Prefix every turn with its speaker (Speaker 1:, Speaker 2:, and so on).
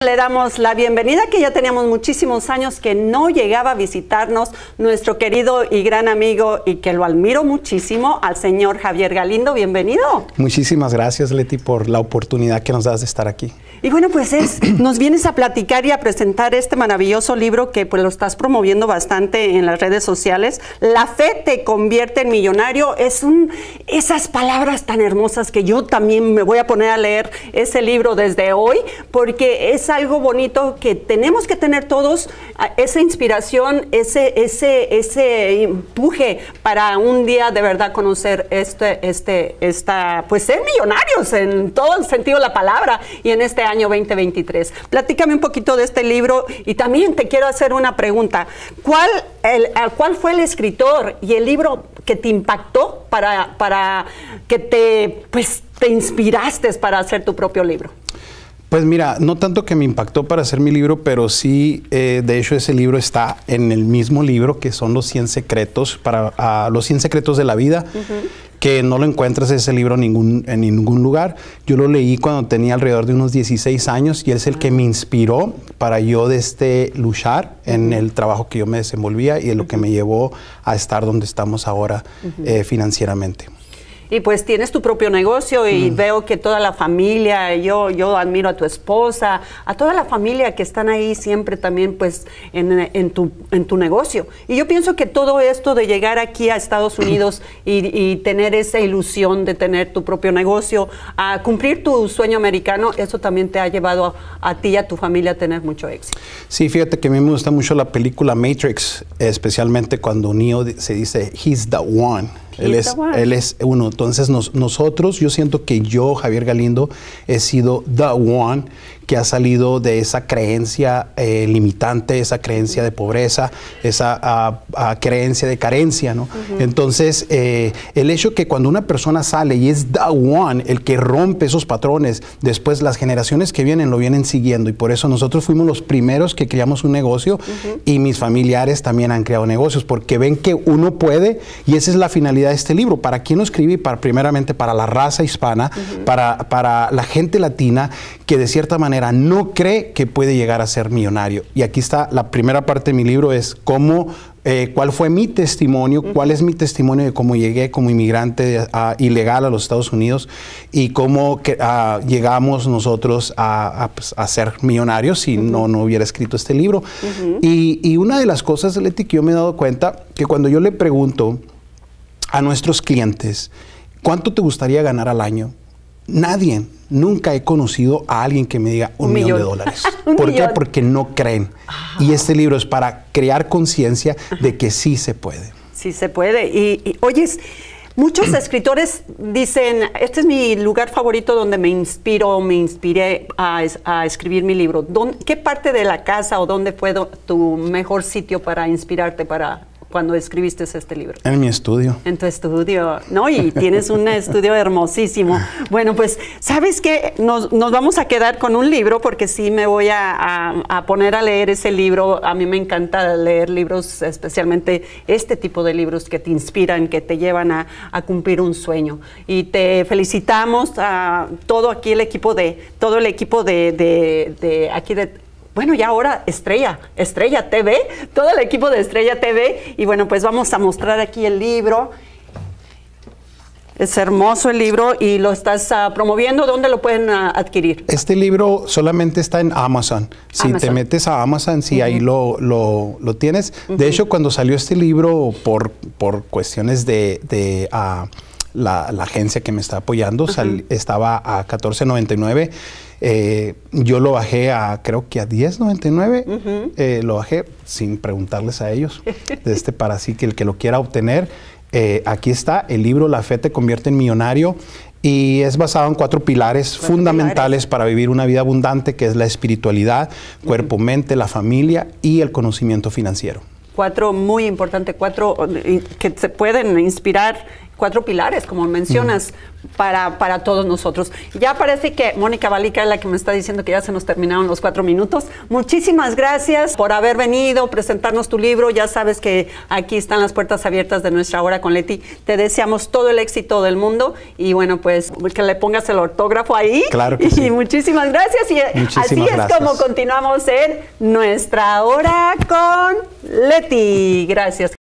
Speaker 1: Le damos la bienvenida, que ya teníamos muchísimos años que no llegaba a visitarnos, nuestro querido y gran amigo, y que lo admiro muchísimo, al señor Javier Galindo. Bienvenido.
Speaker 2: Muchísimas gracias, Leti, por la oportunidad que nos das de estar aquí.
Speaker 1: Y bueno, pues nos vienes a platicar y a presentar este maravilloso libro que pues lo estás promoviendo bastante en las redes sociales. La fe te convierte en millonario. Esas palabras tan hermosas que yo también me voy a poner a leer ese libro desde hoy, porque es algo bonito que tenemos que tener todos, esa inspiración, ese empuje para un día de verdad conocer pues ser millonarios en todo el sentido de la palabra, y en este año 2023. Platícame un poquito de este libro, y también te quiero hacer una pregunta. ¿Cuál fue el escritor y el libro que te impactó para que te inspiraste para hacer tu propio libro?
Speaker 2: Pues mira, no tanto que me impactó para hacer mi libro, pero sí, de hecho, ese libro está en el mismo libro, que son los 100 secretos, los 100 secretos de la vida, que no lo encuentras ese libro en ningún lugar. Yo lo leí cuando tenía alrededor de unos 16 años y es el que me inspiró para yo luchar en el trabajo que yo me desenvolvía y en lo que me llevó a estar donde estamos ahora financieramente.
Speaker 1: Y pues tienes tu propio negocio y veo que toda la familia, yo admiro a tu esposa, a toda la familia que están ahí siempre también pues en tu negocio. Y yo pienso que todo esto de llegar aquí a Estados Unidos y tener esa ilusión de tener tu propio negocio, a cumplir tu sueño americano, eso también te ha llevado a ti y a tu familia a tener mucho éxito.
Speaker 2: Sí, fíjate que a mí me gusta mucho la película Matrix, especialmente cuando Neo se dice, he's the one. Él es uno. Entonces nosotros, yo siento que yo, Javier Galindo, he sido the one que ha salido de esa creencia limitante, esa creencia de pobreza, esa creencia de carencia, ¿no? Entonces, el hecho que cuando una persona sale y es the one, el que rompe esos patrones, después las generaciones que vienen lo vienen siguiendo, y por eso nosotros fuimos los primeros que creamos un negocio, y mis familiares también han creado negocios, porque ven que uno puede, y esa es la finalidad de este libro. ¿Para quién lo escribí? Primeramente para la raza hispana, para la gente latina que de cierta manera no cree que puede llegar a ser millonario. Y aquí está la primera parte de mi libro, es cuál fue mi testimonio, cuál es mi testimonio de cómo llegué como inmigrante ilegal a los Estados Unidos y cómo llegamos nosotros a ser millonarios si no hubiera escrito este libro. Y una de las cosas, Leti, que yo me he dado cuenta, que cuando yo le pregunto a nuestros clientes, ¿cuánto te gustaría ganar al año? Nunca he conocido a alguien que me diga un millón de dólares. ¿Por qué? Porque no creen. Y este libro es para crear conciencia de que sí se puede. Sí se puede.
Speaker 1: Y oyes, muchos escritores dicen, este es mi lugar favorito donde me inspiré a escribir mi libro. ¿Qué parte de la casa o dónde fue tu mejor sitio para inspirarte cuando escribiste este libro?
Speaker 2: En mi estudio.
Speaker 1: En tu estudio, ¿no? Y tienes un estudio hermosísimo. Bueno, pues, ¿sabes qué? Nos vamos a quedar con un libro, porque sí me voy a poner a leer ese libro. A mí me encanta leer libros, especialmente este tipo de libros que te inspiran, que te llevan a cumplir un sueño. Y te felicitamos a todo el equipo bueno, ya ahora Estrella TV, todo el equipo de Estrella TV. Y bueno, pues vamos a mostrar aquí el libro. Es hermoso el libro y lo estás promoviendo. ¿Dónde lo pueden adquirir?
Speaker 2: Este libro solamente está en Amazon. Si te metes a Amazon, sí, ahí lo tienes. De hecho, cuando salió este libro, por cuestiones de la agencia que me está apoyando, estaba a $14.99. Yo lo bajé creo que a $10.99. Lo bajé sin preguntarles a ellos. Para así que el que lo quiera obtener, aquí está el libro La Fe te convierte en millonario. Y es basado en 4 pilares fundamentales para vivir una vida abundante, que es la espiritualidad, cuerpo, mente, la familia y el conocimiento financiero.
Speaker 1: 4 muy importantes, 4 que se pueden inspirar 4 pilares, como mencionas, para todos nosotros. Ya parece que Mónica Balica es la que me está diciendo que ya se nos terminaron los 4 minutos. Muchísimas gracias por haber venido, presentarnos tu libro. Ya sabes que aquí están las puertas abiertas de Nuestra Hora con Leti. Te deseamos todo el éxito del mundo y bueno, pues que le pongas el ortógrafo ahí.
Speaker 2: Claro que sí.
Speaker 1: Y muchísimas gracias. Y así es como continuamos en Nuestra Hora con Leti. Gracias.